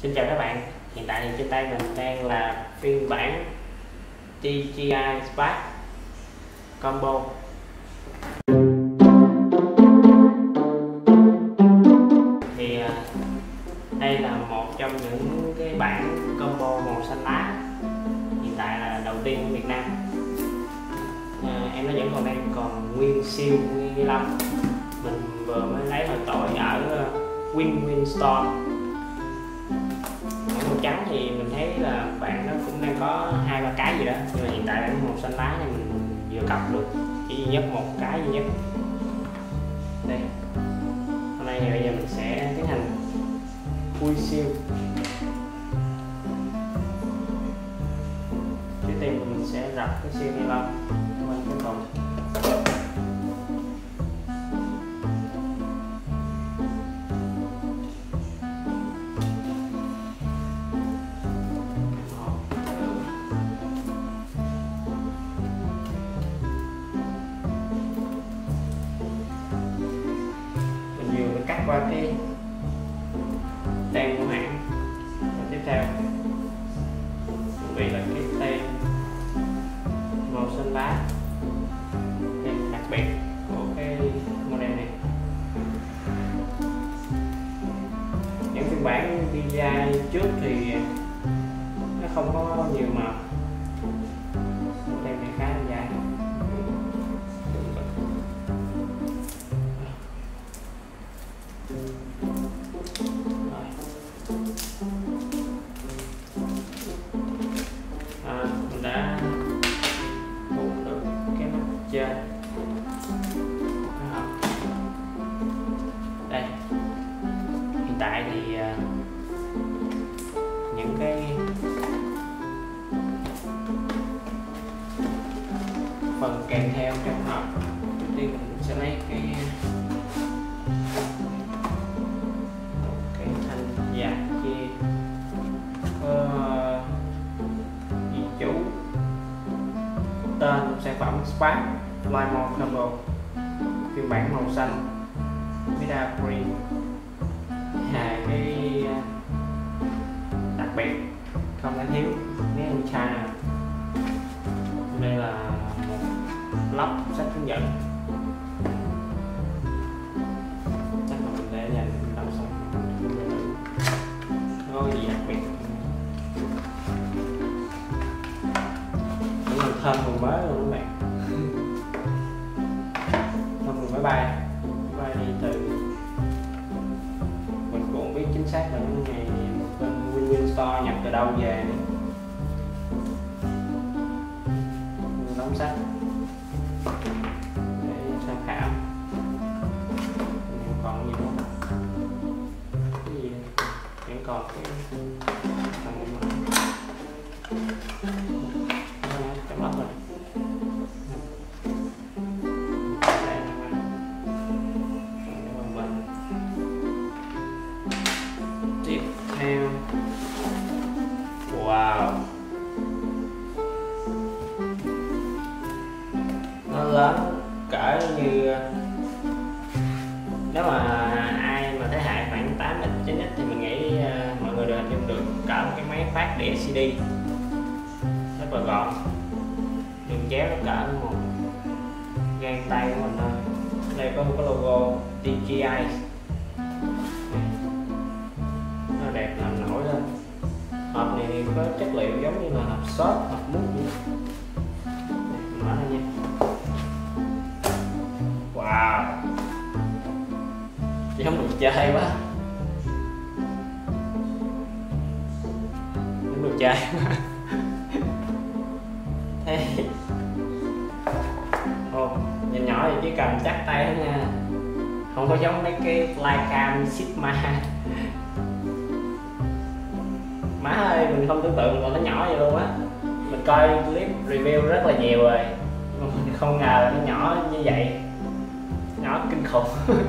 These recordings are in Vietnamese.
Xin chào các bạn, hiện tại thì trên tay mình đang là phiên bản DJI Spark Combo. Thì đây là một trong những cái bản combo màu xanh lá hiện tại là đầu tiên của Việt Nam. Em nó vẫn còn nguyên siêu nguyên ni lông. Mình vừa mới lấy hồi tối ở Win Store. Màu trắng thì mình thấy là bạn nó cũng đang có 2-3 cái gì đó, nhưng mà hiện tại bản màu xanh lá này mình vừa cọc được chỉ duy nhất một cái duy nhất. Đây, hôm nay thì bây giờ mình sẽ tiến hành khui siêu. Trước tiên mình sẽ rập cái siêu ni lông bên cái thùng. Cắt qua cái tem của hãng. Và tiếp theo chuẩn bị là cái tem màu xanh lá, tem đặc biệt của cái model này. Những phiên bản DJI trước thì nó không có nhiều màu, tem này khá là dài. Mình đã buộc được cái nắp trên. Đây, hiện tại thì những cái phần kèm theo trong hộp, đầu tiên mình sẽ lấy cái thanh giả kia có ghi chú tên sản phẩm Spark Limo Combo phiên bản màu xanh Vida Green. Cái đặc biệt không thể thiếu nếu anh China. Đây là một lốc sách hướng dẫn. Chắc là mình để dành đọc xong có gì đặc biệt. Đúng là thơm mùi mới luôn các bạn. Thơm mùi máy bay đi từ, mình cũng không biết chính xác là những ngày bên Win Store nhập từ đâu về nữa. Đóng sách để tham khảo. Còn gì không? Cái gì vẫn còn cái phần trong lắp rồi. Tiếp theo, wow, nó lớn cỡ như, nếu mà ai mà thế hệ khoảng 8x 9x thì mình nghĩ mọi người đều hình dung được cỡ một cái máy phát đĩa CD rất là gọn, đường chéo nó cỡ một gang tay của mình thôi. Đây có một cái logo DJI, nó đẹp làm nổi lên. Hộp này thì có chất liệu giống như là hộp xốp, hộp mút vậy. Mở ra nha. Wow, giống đồ chơi quá, giống đồ chơi. Thế nhìn nhỏ thì chỉ cầm chắc tay thôi nha, không có giống mấy cái Flycam Sigma. Má ơi, mình không tưởng tượng là nó nhỏ vậy luôn á. Mình coi clip review rất là nhiều rồi, mình không ngờ là nó nhỏ như vậy, nhỏ kinh khủng.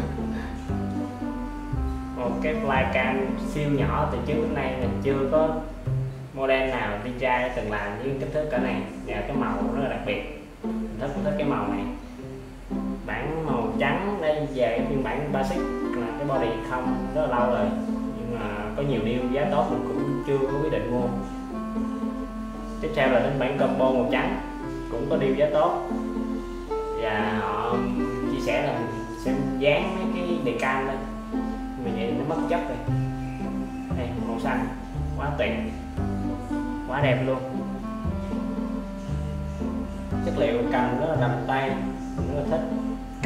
Một cái Flycam siêu nhỏ từ trước đến nay mình chưa có model nào DJI từng làm với kích thước cỡ này. Và cái màu rất là đặc biệt, mình thích cái màu này. Bản màu trắng đây về cái phiên bản basic là cái body không rất là lâu rồi, nhưng mà có nhiều deal giá tốt mình cũng chưa có quyết định mua. Tiếp theo là đến bản combo màu trắng cũng có deal giá tốt, và họ chia sẻ là sẽ dán mấy cái decam lên, mà vậy nó mất chất rồi. Đây màu xanh quá tuyệt, quá đẹp luôn, chất liệu cầm rất là đầm tay, mình rất là thích.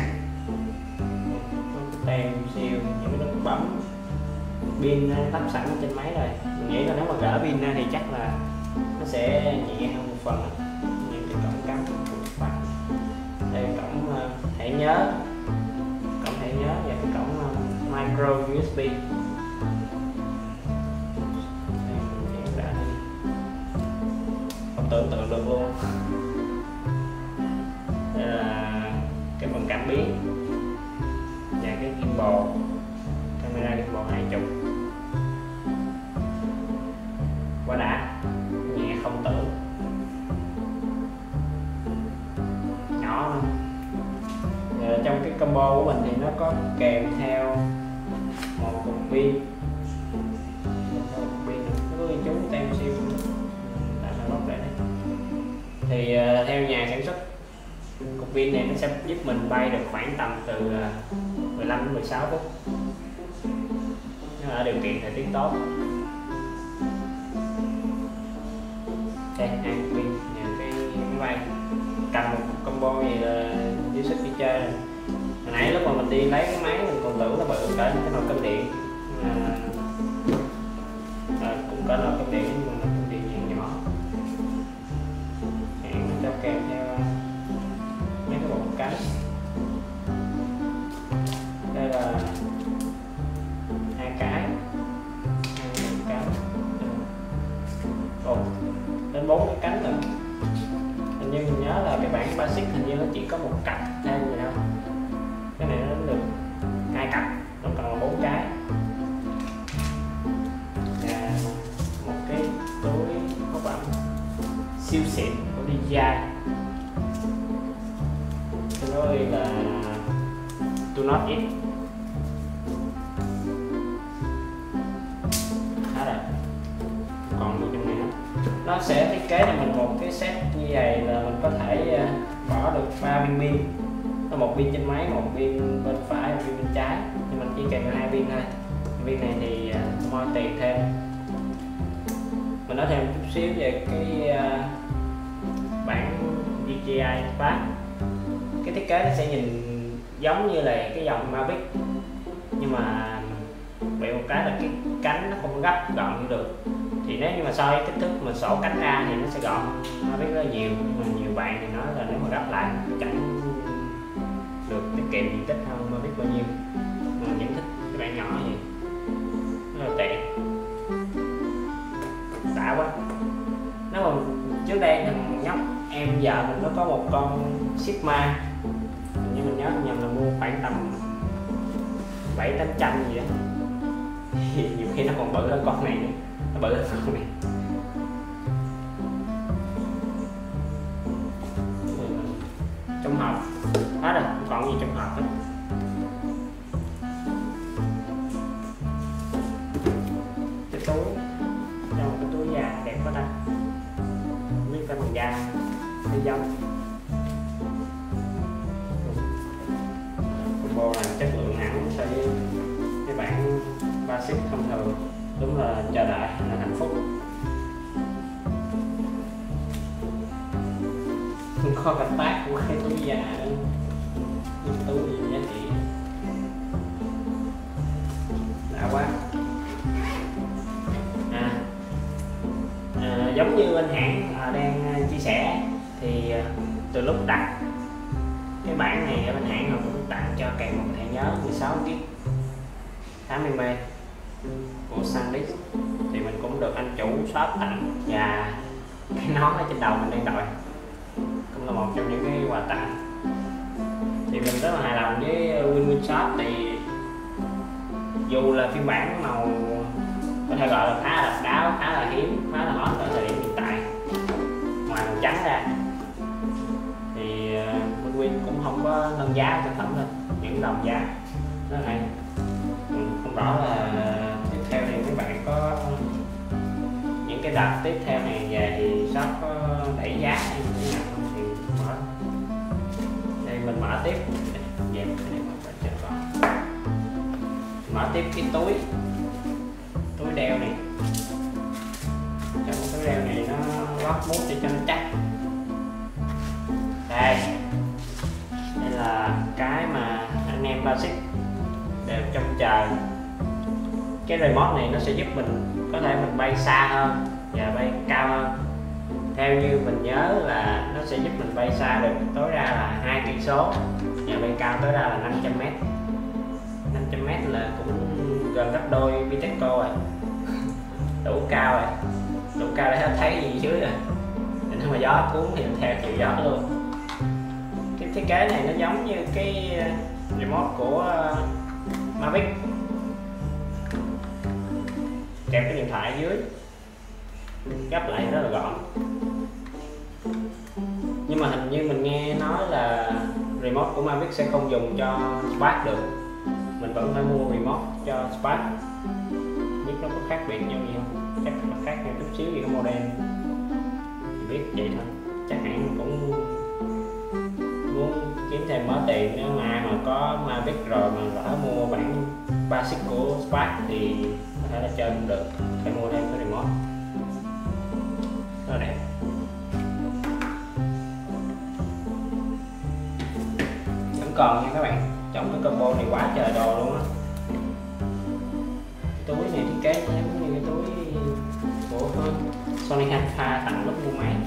Tem siêu, những cái nút bấm, pin lắp sẵn trên máy rồi. Mình nghĩ là nếu mà gỡ pin ra thì chắc là nó sẽ nhẹ hơn một phần. Những cái cổng cắm, đây cổng thẻ nhớ, và cái cổng micro USB. Không tưởng tượng được luôn. Đây là cái phần cảm biến và cái gimbal, camera gimbal 20, quá đã, nhẹ không tưởng, nhỏ luôn. Trong cái combo của mình thì nó có kèm theo một cục pin, nó có ghi chú tem siêu, tại là lót lại đây. Thì theo nhà sản xuất, cục pin này nó sẽ giúp mình bay được khoảng tầm từ 15 đến 16 phút ở điều kiện thời tiết tốt. Đây hai cục pin, cái máy bay cầm một combo gì là dư sức đi chơi rồi. Hồi nãy lúc mà mình đi lấy cái máy mình còn tưởng là bự cỡ cái nồi cơm điện, cũng có nồi cơm điện nhưng mà nồi cơm điện dạng nhỏ. Hãng cho kèm theo mấy cái bộ cánh. Đây là hai cái, đến 4 cái cánh rồi. Hình như mình nhớ là cái bản basic hình như nó chỉ có một cặp thêm gì đâu, cái này nó được 2 cặp, nó còn là 4 cái. Và một cái túi có bản siêu xịn của DJI, cái đó là Do Not Eat, khá đẹp. Còn gì trong này nữa, nó sẽ thiết kế cho mình một cái set như vậy là mình có thể bỏ được 3 viên pin, một pin trên máy, một pin bên phải, một pin bên trái, nhưng mình chỉ kèm được 2 pin thôi. Viên này thì moi tiền thêm. Mình nói thêm một chút xíu về cái bản DJI Spark. Cái thiết kế nó sẽ nhìn giống như là cái dòng Mavic, nhưng mà bị một cái là cái cánh nó không gấp gọn như được. Thì nếu như mà so với kích thước mà sổ cánh ra thì nó sẽ gọn Mavic rất là nhiều, nhưng mà nhiều bạn thì nói là nếu mà gấp lại chẳng được tiết kiệm diện tích hơn Mavic bao nhiêu. Mình vẫn thích cái bản nhỏ gì rất là tiện, đã quá. Nếu mà trước đây thằng nhóc em vợ mình nó có một con Sigma, nhưng mình nhớ nhầm là mua khoảng tầm 700-800 gì đó. Nhiều khi nó còn bự hơn con này nữa, nó bự hơn con này. Trong hộp hết rồi, không còn gì trong hộp hết. Cái túi, một cái túi da đẹp quá ta, không biết cái bằng da hay giống. Combo là chất lượng hẳn so với cái bản basic thông thường, đúng là chờ đợi là hạnh phúc. Kho gạch tác của cái túi da, túi gì giá trị đã quá. Giống như bên hãng đang chia sẻ thì từ lúc đặt cái bản này ở bên hãng họ cũng tặng cho kèm một thẻ nhớ 16GB 80M của SanDisk, thì mình cũng được anh chủ shop tặng, và cái nón ở trên đầu mình đang đội cũng là một trong những cái quà tặng. Thì mình rất là hài lòng với Win Shop, thì dù là phiên bản màu có thể gọi là khá là độc đáo, khá là hiếm, khá là hot ở thời điểm hiện tại, ngoài màu trắng ra thì Win cũng không có nâng giá sản phẩm lên, những đồng giá rất hay. Mình không rõ là tiếp theo thì các bạn cái đợt tiếp theo này về thì shop có đẩy giá hay như thế nào không thì mở đây, mình mở tiếp dẹp để mở tiếp cái túi đeo này. Trong túi đeo này nó lót mút để cho nó chắc. Đây là cái mà anh em basic đeo trong trời. Cái remote này nó sẽ giúp mình có thể mình bay xa hơn và bay cao hơn. Theo như mình nhớ là nó sẽ giúp mình bay xa được tối đa là 2 cây số và bay cao tối đa là 500m. 500m là cũng gần gấp đôi Bitexco rồi. Đủ cao rồi, đủ cao để thấy gì dưới rồi. Nếu mà gió cuốn thì theo chiều gió luôn. Cái thiết kế này nó giống như cái remote của Mavic, kèm cái điện thoại ở dưới, gấp lại rất là gọn. Nhưng mà hình như mình nghe nói là remote của Mavic sẽ không dùng cho Spark được, mình vẫn phải mua remote cho Spark. Biết nó có khác biệt nhau gì không? Chắc là khác nhau chút xíu gì cái model, chỉ biết vậy thôi. Chắc hẳn cũng muốn kiếm thêm mớ tiền, nếu mà ai mà có Mavic rồi mà lỡ mua bản basic của Spark thì có thể là chơi cũng được, phải mua thêm cái remote. Rất là đẹp. Vẫn còn nha các bạn, trong cái combo này quá trời đồ luôn á. Túi này thiết kế giống như cái túi của Sony Alpha tặng lúc mua máy.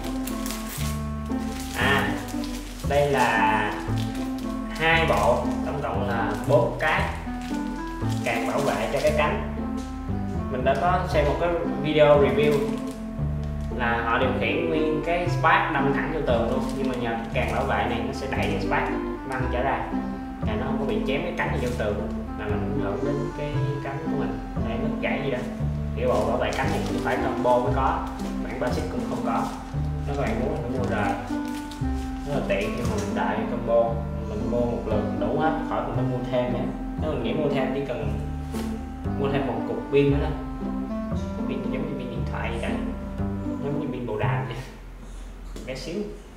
Đây là 2 bộ, tổng cộng là 4 cái càng bảo vệ cho cái cánh. Mình đã có xem một cái video review là họ điều khiển nguyên cái Spark đâm thẳng vô tường luôn, nhưng mà nhờ càng bảo vệ này nó sẽ đẩy cái Spark văng trở ra, là nó không có bị chém cái cánh vô tường, là mình ảnh hưởng đến cái cánh của mình, để nứt gãy gì đó. Cái bộ bảo vệ cánh này cũng phải combo mới có, bản basic cũng không có. Nếu các bạn muốn phải mua rồi, rất là tiện khi mà mình đợi combo, mình mua một lượt đủ hết, khỏi cần phải mua thêm nữa. Nếu mình nghĩ mua thêm chỉ cần mua thêm một cục pin nữa thôi, pin giống như pin điện thoại vậy cả, giống như pin bộ đàm vậy, bé xíu.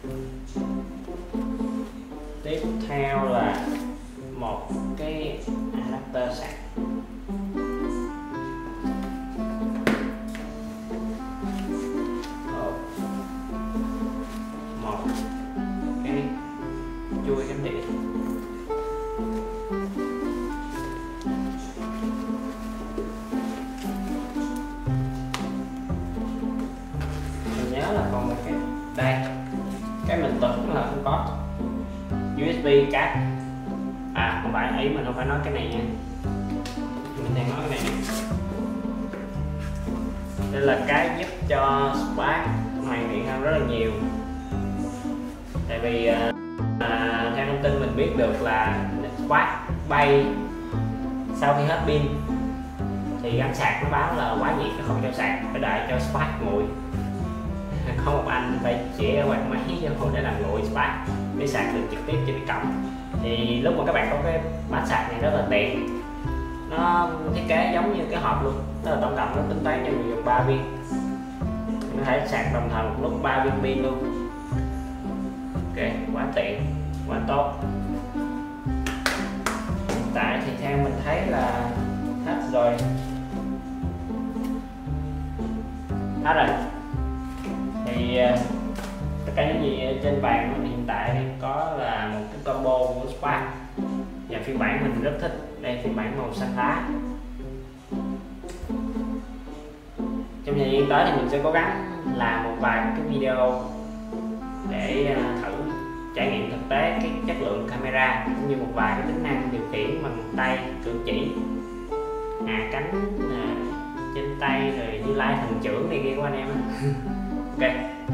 Tiếp theo là một cái adapter sạc. Một cái chui cắm điện. Mình nhớ là còn một cái đây, cái mình tưởng là không có USB card. Không phải, ý mình không phải nói cái này nha, mình đang nói cái này. Đây là cái giúp cho Spark hoàn thiện hơn rất là nhiều. Tại vì theo thông tin mình biết được là Spark bay sau khi hết pin thì gắn sạc nó báo là quá nhiệt, nó không cho sạc, phải đợi cho Spark nguội. Có một anh phải chĩa quạt máy vô để làm nguội Spark để sạc được trực tiếp trên cái cổng. Thì lúc mà các bạn có cái bát sạc này rất là tiện, nó thiết kế giống như cái hộp luôn, tức là tổng cộng nó tính toán cho người dùng 3 viên, có thể sạc đồng thời một lúc 3 viên pin luôn. Ok, quá tiện, quá tốt. Hiện tại thì theo mình thấy là hết rồi. Hết rồi. Thì tất cả những gì trên bàn mình hiện tại đang có là một cái combo của Spark, và phiên bản mình rất thích. Đây phiên bản màu xanh lá. Trong thời gian tới thì mình sẽ cố gắng làm một vài cái video để thử trải nghiệm thực tế cái chất lượng camera, cũng như một vài cái tính năng điều khiển bằng tay, cử chỉ, cánh trên tay, rồi Như Lai thần trưởng này kia của anh em á. Ok,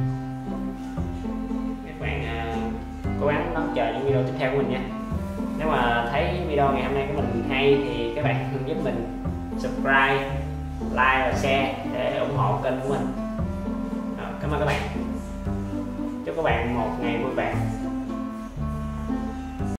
các bạn cố gắng đón chờ những video tiếp theo của mình nha. Nếu mà thấy video ngày hôm nay của mình hay thì các bạn giúp mình subscribe, like và share để ủng hộ kênh của mình. Cảm ơn các bạn. Chúc các bạn một ngày vui vẻ.